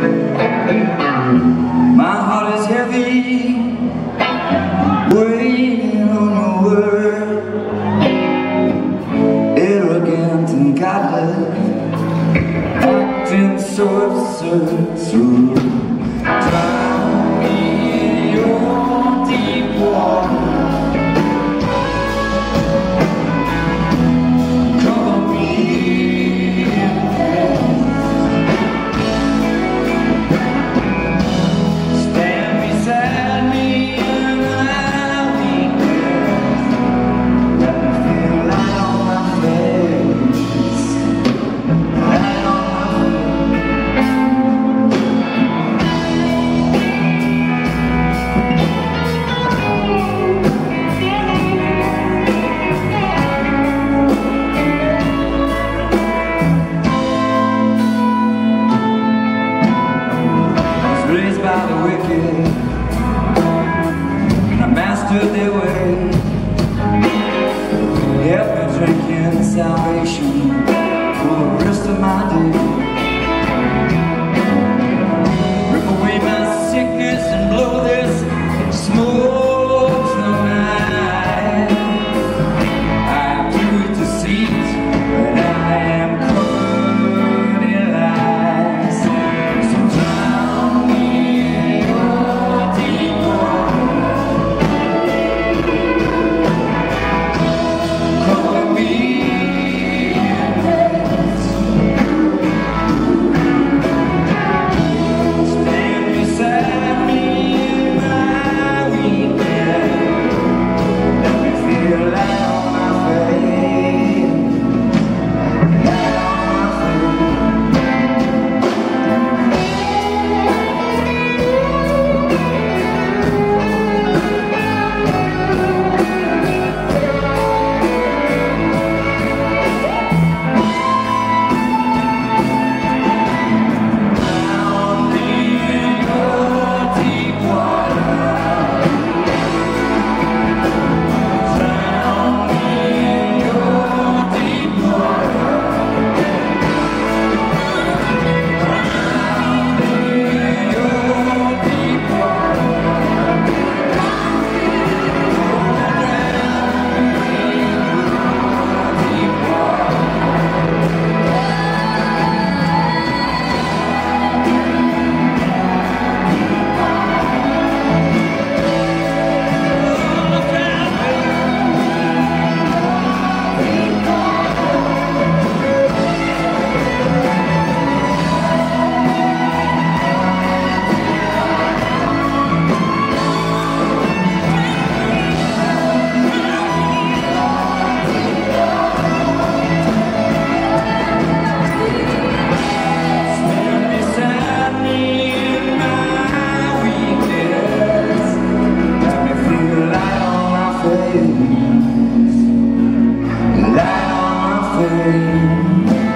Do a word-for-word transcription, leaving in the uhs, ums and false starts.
My heart is heavy, waiting on a word, arrogant and godless, acting so absurd. So drown me in your deep water, cover me in peace, stand beside me in my weakness, let me feel light on my face, light on my by the wicked, and I mastered their way. Help me drink in salvation for the rest of my day. Rip away my sickness and blow this smoke tonight. I do it to see that I am covered in lies. So drown me in your deep water, cover me in peace, stand beside me in my weakness, let me feel light on my face, light on my light on my face.